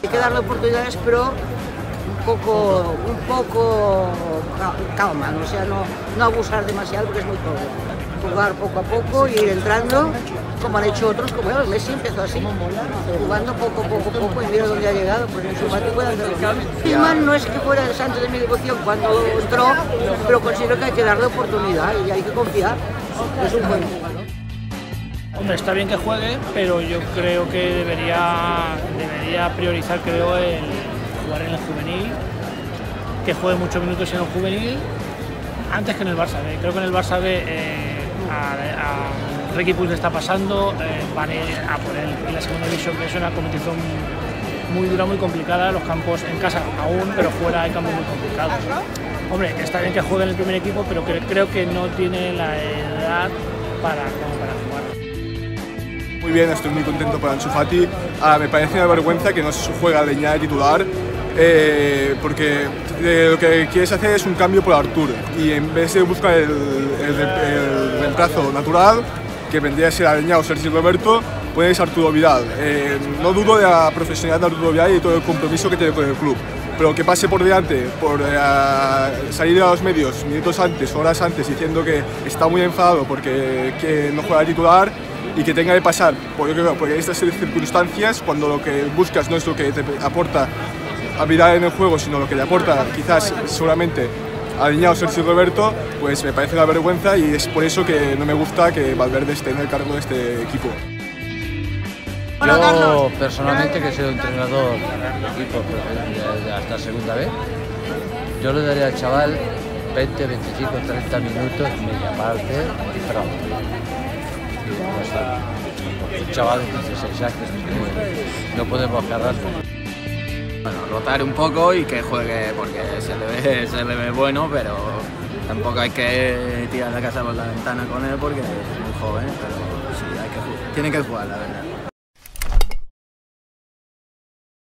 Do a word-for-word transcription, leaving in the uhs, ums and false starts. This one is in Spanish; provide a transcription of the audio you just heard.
Hay que darle oportunidades, pero un poco, un poco calma, ¿no? O sea, no, no abusar demasiado porque es muy pobre. Jugar poco a poco y ir entrando, como han hecho otros, como el Messi empezó así, jugando poco, poco, poco y mira dónde ha llegado, porque en su parte puede hacerlo. Griezmann no es que fuera el santo de mi devoción cuando entró, pero considero que hay que darle oportunidad y hay que confiar. Es un buen jugador. Hombre, está bien que juegue, pero yo creo que debería, debería priorizar, creo, el jugar en el juvenil, que juegue muchos minutos en el juvenil, antes que en el Barça B. Creo que en el Barça B eh, a, a Riqui Puig le está pasando, eh, van a por él en la segunda división, que es una competición muy dura, muy complicada, los campos en casa aún, pero fuera hay campos muy complicados. Hombre, está bien que juegue en el primer equipo, pero que, creo que no tiene la edad para, como para jugar. Muy bien, estoy muy contento por Ansu Fati. Ah, me parece una vergüenza que no se juega de ya de titular, eh, porque eh, lo que quieres hacer es un cambio por Artur y en vez de buscar el, el, el reemplazo natural, que vendría a ser Aleñá o Sergi Roberto, puedes Arturo Vidal. Eh, no dudo de la profesionalidad de Arturo Vidal y de todo el compromiso que tiene con el club, pero que pase por delante, por eh, salir a los medios minutos antes, horas antes, diciendo que está muy enfadado porque que no juega de titular, y que tenga que pasar por, yo creo, por estas circunstancias, cuando lo que buscas no es lo que te aporta habilidad en el juego, sino lo que le aporta quizás seguramente Aleñá o Sergi Roberto, pues me parece una vergüenza y es por eso que no me gusta que Valverde esté en el cargo de este equipo. Yo personalmente, que he sido entrenador del equipo hasta segunda vez, yo le daría al chaval veinte, veinticinco, treinta minutos, media parte y bravo. Un chaval de dieciséis años, no podemos cargarlo. Bueno, rotar un poco y que juegue, porque se le ve, se le ve bueno, pero tampoco hay que tirar la casa por la ventana con él porque es muy joven, pero sí, hay que jugar. Tiene que jugar, la verdad.